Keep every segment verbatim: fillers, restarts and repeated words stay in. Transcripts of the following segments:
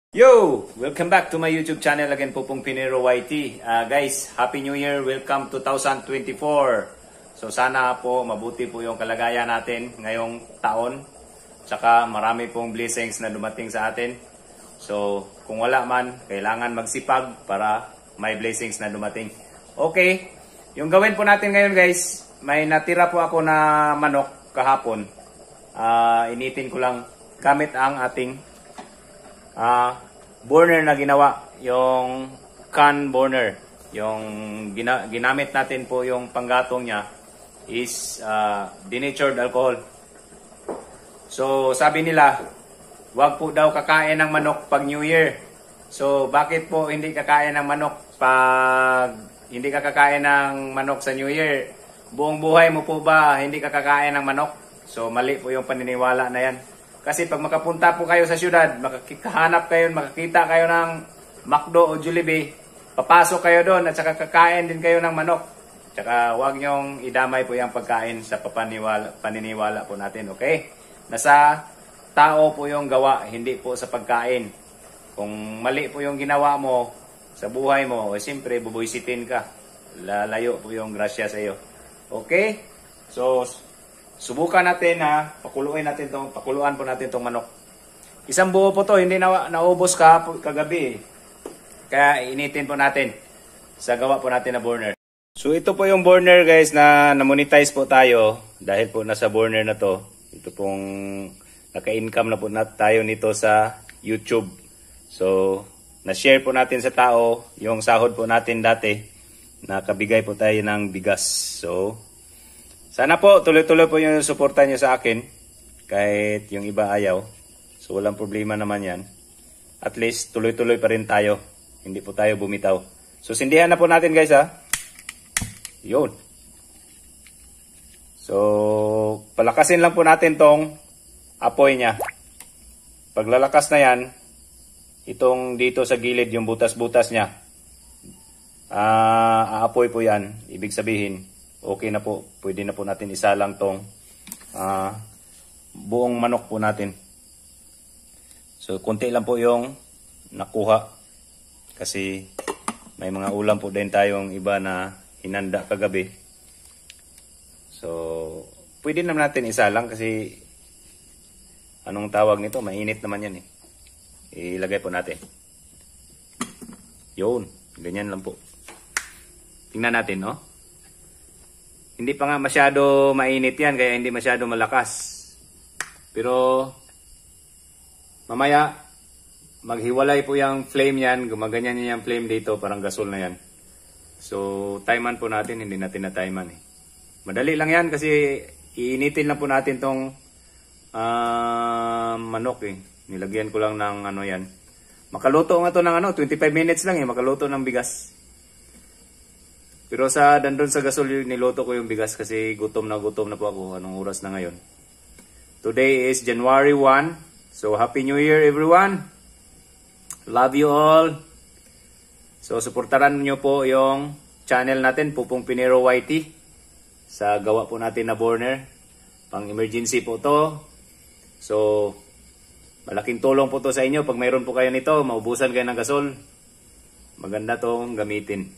Yo! Welcome back to my YouTube channel again po pong Pinero Y T. Uh, guys, Happy New Year! Welcome two thousand twenty-four. So sana po mabuti po yung kalagayan natin ngayong taon. Tsaka marami pong blessings na dumating sa atin. So kung wala man, kailangan magsipag para may blessings na dumating. Okay, yung gawin po natin ngayon guys, may natira po ako na manok kahapon. Uh, initin ko lang gamit ang ating Uh, burner na ginawa, yung can burner, yung gina ginamit natin po yung panggatong niya is uh, denatured alcohol. So sabi nila, wag po daw kakain ng manok pag New Year. So bakit po hindi kakain ng manok pag hindi ka kakain ng manok sa New Year? Buong buhay mo po ba hindi ka kakain ng manok? So mali po yung paniniwala na yan. Kasi pag makapunta po kayo sa syudad, makakahanap kayo, makakita kayo ng McDo o Jollibee, papasok kayo doon at saka kakain din kayo ng manok. Tsaka huwag nyong idamay po yung pagkain sa papaniwala, paniniwala po natin, okay? Nasa tao po yung gawa, hindi po sa pagkain. Kung mali po yung ginawa mo sa buhay mo, eh, siyempre bubuisitin ka. Lalayo po yung grasya sa iyo. Okay? So, subukan natin na pakuluin natin tong pakuluan po natin tong manok. Isang buo po to, hindi na naubos ka kagabi. Kaya initin po natin sa gawa po natin na burner. So ito po yung burner guys na na-monetize po tayo dahil po nasa burner na to. Ito pong naka-income na po na tayo nito sa YouTube. So na-share po natin sa tao yung sahod po natin dati. Nakabigay po tayo ng bigas. So sana po tuloy-tuloy po yung suporta nyo sa akin kahit yung iba ayaw. So walang problema naman yan. At least tuloy-tuloy pa rin tayo. Hindi po tayo bumitaw. So sindihan na po natin guys ha. Yun. So palakasin lang po natin tong apoy niya. Paglalakas na yan, itong dito sa gilid yung butas-butas niya. Uh, aapoy po yan. Ibig sabihin okay na po, pwede na po natin isalang tong uh, buong manok po natin. So konti lang po yung nakuha kasi may mga ulam po din tayong iba na hinanda kagabi. So pwede naman natin isalang kasi anong tawag nito, mainit naman yan eh. Ilagay po natin. Yun, ganyan lang po. Tingnan natin, no? Hindi pa nga masyado mainit yan, kaya hindi masyado malakas. Pero mamaya maghiwalay po yung flame yan. Gumaganyan niya yung flame dito, parang gasol na yan. So timean po natin, hindi natin na timean eh. Madali lang yan kasi iinitin lang po natin tong uh, manok eh. Nilagyan ko lang ng ano yan. Makaluto nga to ng ano, twenty-five minutes lang eh, makaluto ng bigas. Pero sa dandun sa gasol niloto ko yung bigas kasi gutom na gutom na po ako. Anong oras na ngayon? Today is January first. So Happy New Year everyone. Love you all. So suportaran niyo po yung channel natin, Pupong Pinero Y T. Sa gawa po natin na burner. Pang emergency po to. So malaking tulong po to sa inyo. Pag mayroon po kayo nito, maubusan kayo ng gasol. Maganda tong gamitin.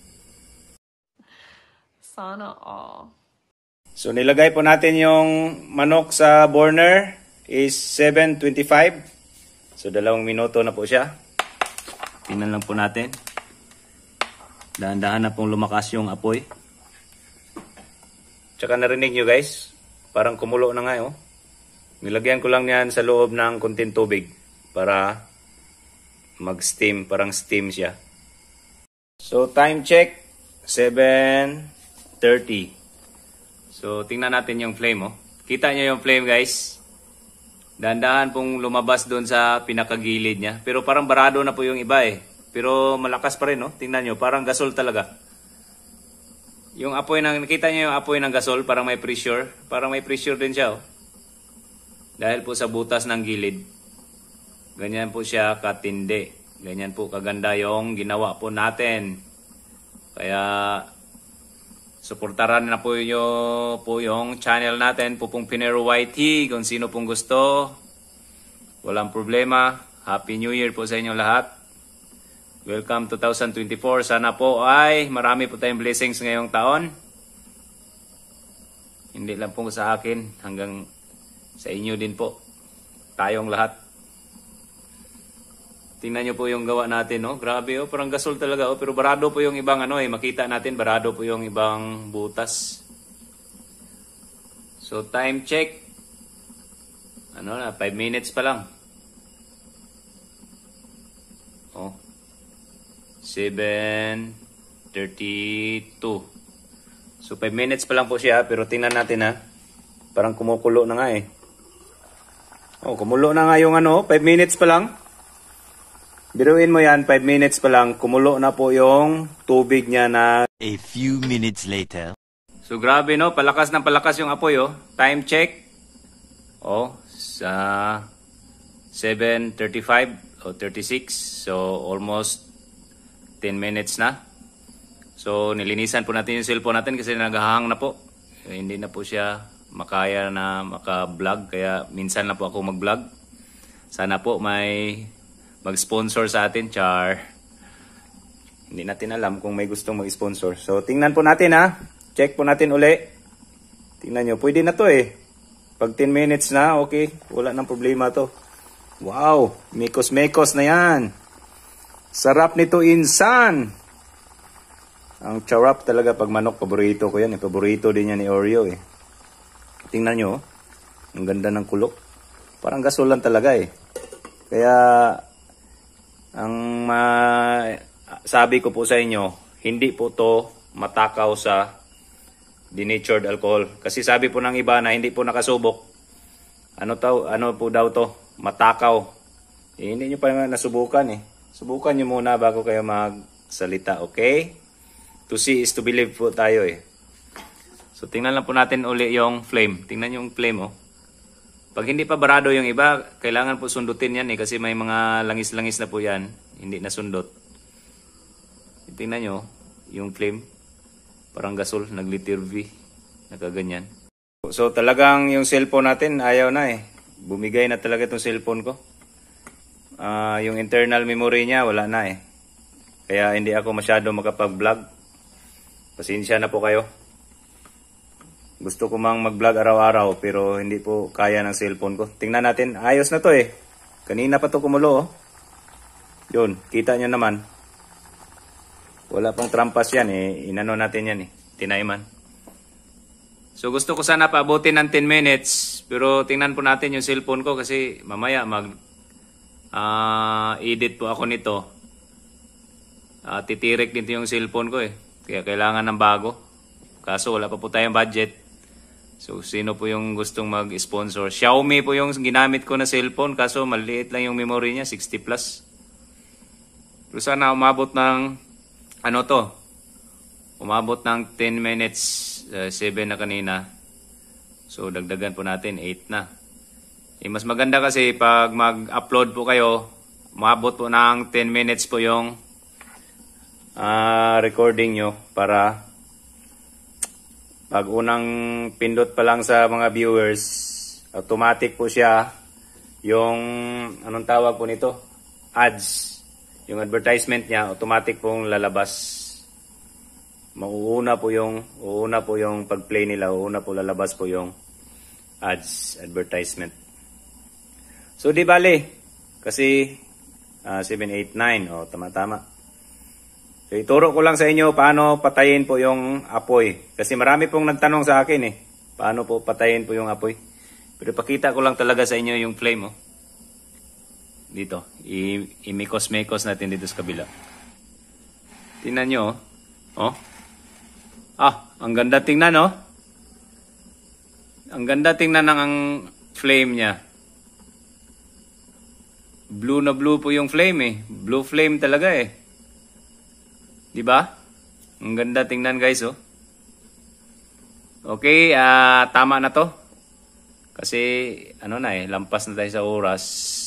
Sana all. So nilagay po natin yung manok sa burner is seven twenty-five. So dalawang minuto na po siya. Tingnan lang po natin. Dahan-dahan na pong lumakas yung apoy. Tsaka narinig nyo guys, parang kumulo na nga oh. Nilagyan ko lang yan sa loob ng konting tubig para mag-steam, parang steam siya. So time check, seven thirty. So tingnan natin yung flame oh. Kita nyo yung flame guys. Dahan-dahan pong lumabas doon sa pinakagilid niya. Pero parang barado na po yung iba eh. Pero malakas pa rin oh. Tingnan nyo, parang gasol talaga. Yung apoy ng, nakita nyo yung apoy ng gasol, parang may pressure. Parang may pressure din siya oh. Dahil po sa butas ng gilid. Ganyan po siya katindi. Ganyan po kaganda yung ginawa po natin. Kaya suportaran na po yung, po yung channel natin, Pupong Pinero Y T. Kung sino pong gusto, walang problema. Happy New Year po sa inyo lahat. Welcome two thousand twenty-four. Sana po ay marami po tayong blessings ngayong taon. Hindi lang po sa akin, hanggang sa inyo din po. Tayong lahat. Tingnan nyo po yung gawa natin, no? Grabe, oh, parang gasol talaga, oh. Pero barado po yung ibang ano, eh. Makita natin, barado po yung ibang butas. So, time check. Ano na, five minutes pa lang. Oh. seven thirty-two. So, five minutes pa lang po siya, pero tingnan natin, ha. Parang kumukulo na nga, eh. Oh, kumulo na nga yung ano, five minutes pa lang. Biruin mo yan, five minutes pa lang, kumulo na po yung tubig niya na... A few minutes later. So grabe, no, palakas ng palakas yung apoy, oh. Time check. Oh, sa seven thirty-five o thirty-six. So almost ten minutes na. So nilinisan po natin yung cellphone natin kasi naghahang na po. Eh, hindi na po siya makaya na maka-vlog, kaya minsan na po ako mag-vlog. Sana po may mag-sponsor sa atin, char. Hindi natin alam kung may gustong mag-sponsor. So, tingnan po natin, ha. Check po natin uli. Tingnan nyo, pwede na to, eh. Pag ten minutes na, okay. Wala nang problema to. Wow, mekos-mekos na yan. Sarap nito, insan. Ang charap talaga pag manok, paborito ko yan. Eh. Paborito din yan ni Oreo, eh. Tingnan nyo, ang ganda ng kulok. Parang gasol lang talaga, eh. Kaya... Ang uh, sabi ko po sa inyo, hindi po to matakaw sa denatured alcohol. Kasi sabi po ng iba na hindi po nakasubok, ano, to, ano po daw to, matakaw. Eh, hindi nyo pa nasubukan, eh. Subukan nyo muna bago kayo magsalita, okay? To see is to believe po tayo, eh. So tingnan lang po natin uli yung flame. Tingnan yung flame, oh. Pag hindi pa barado yung iba, kailangan po sundutin yan, eh, kasi may mga langis-langis na po yan, hindi nasundot. Tingnan nyo, yung flame, parang gasol, naglitter V, nakaganyan. So talagang yung cellphone natin, ayaw na, eh. Bumigay na talaga itong cellphone ko. Uh, yung internal memory niya, wala na, eh. Kaya hindi ako masyado makapag-vlog. Pasensya na po kayo. Gusto ko mang mag-vlog araw-araw pero hindi po kaya ng cellphone ko. Tingnan natin. Ayos na to, eh. Kanina pa to kumulo, oh. Yun, kita nyo naman. Wala pang trampas yan, eh. Inano natin yan, eh. Tinaiman. So gusto ko sana paabutin ng ten minutes. Pero tingnan po natin yung cellphone ko kasi mamaya mag uh, edit po ako nito. Uh, titirik dito yung cellphone ko, eh. Kaya kailangan ng bago. Kaso wala pa po tayong budget. So, sino po yung gustong mag-sponsor? Xiaomi po yung ginamit ko na cellphone, kaso maliit lang yung memory niya, sixty plus. Pero sana umabot ng, ano to, umabot ng ten minutes, uh, seven na kanina. So, dagdagan po natin, eight na. Eh, mas maganda kasi pag mag-upload po kayo, umabot po ng ten minutes po yung uh, recording nyo para... Pag unang pindot pa lang sa mga viewers, automatic po siya yung, anong tawag po nito? Ads. Yung advertisement niya, automatic pong lalabas. Mauuna po yung, uuna po yung pag-play nila, uuna po lalabas po yung ads, advertisement. So di bale, kasi uh, seven, eight, nine, oh, tama-tama. So, ituro ko lang sa inyo paano patayin po yung apoy. Kasi marami pong nagtanong sa akin, eh. Paano po patayin po yung apoy. Pero pakita ko lang talaga sa inyo yung flame, oh. Dito. I-imikos-mekos natin dito sa kabila. Tingnan nyo, oh. Oh. Ah, ang ganda tingnan, oh. Ang ganda tingnan ng ang flame niya. Blue na blue po yung flame, eh. Blue flame talaga, eh. Diba? Ang ganda tingnan, guys, oh. Okay, uh, tama na to. Kasi, ano na, eh, lampas na tayo sa oras.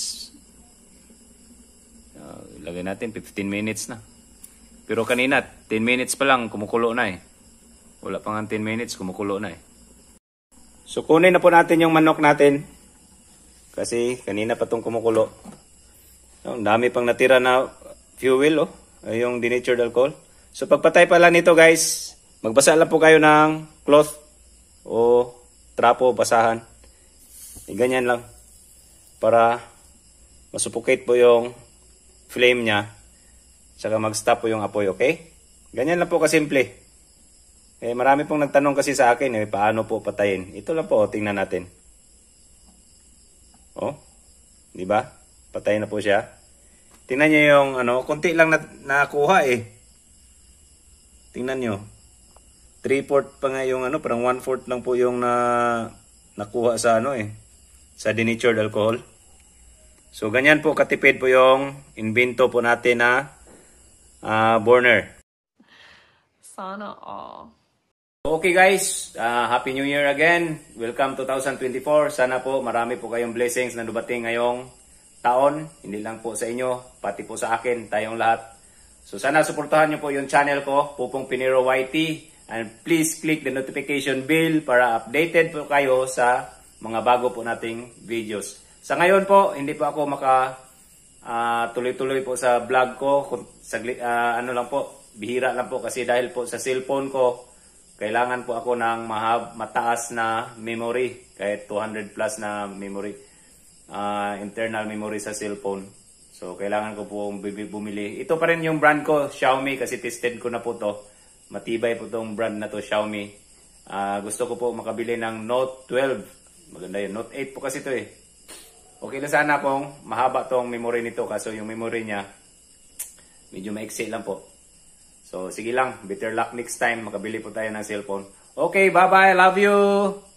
Uh, ilagay natin, fifteen minutes na. Pero kanina, ten minutes pa lang, kumukulo na, eh. Wala pang ten minutes, kumukulo na, eh. So, kunin na po natin yung manok natin. Kasi, kanina pa itong kumukulo. Ang dami pang natira na fuel, oh. Ay, yung denatured alcohol. So pagpatay pala nito guys, magbasa lang po kayo ng cloth o trapo, basahan. E, ganyan lang. Para masuffocate po yung flame niya. Saka mag-stop po yung apoy, okay? Ganyan lang po kasimple. Eh, marami pong nagtanong kasi sa akin, eh, paano po patayin. Ito lang po, tingnan natin. Oh, di ba? Patay na po siya. Tingnan niyo yung ano, konti lang na nakuha eh. Tingnan niyo. three fourths pa nga yung ano, parang one fourth lang po yung na nakuha sa ano eh, sa denatured alcohol. So ganyan po katipid po yung invento po natin na uh, burner. Sana all. Okay guys, uh, Happy New Year again. Welcome to twenty twenty-four. Sana po marami po kayong blessings na dumating ngayong taon. Hindi lang po sa inyo, pati po sa akin, tayong lahat. So sana suportahan nyo po yung channel ko, Pupong Pinero Y T. And please click the notification bell para updated po kayo sa mga bago po nating videos. Sa ngayon po, hindi po ako maka uh, tuloy-tuloy po sa vlog ko. Saglit, uh, ano lang po, bihira lang po kasi dahil po sa cellphone ko, kailangan po ako ng mahab, mataas na memory, kahit two hundred plus na memory, uh, internal memory sa cellphone. So, kailangan ko po bumili. Ito pa rin yung brand ko, Xiaomi, kasi tested ko na po to. Matibay po tong brand na to, Xiaomi. Uh, gusto ko po makabili ng Note twelve. Maganda yun. Note eight po kasi to eh. Okay na sana kung mahaba tong memory nito, kaso yung memory niya, medyo maiksi lang po. So, sige lang. Better luck next time. Makabili po tayo ng cellphone. Okay, bye-bye. Love you!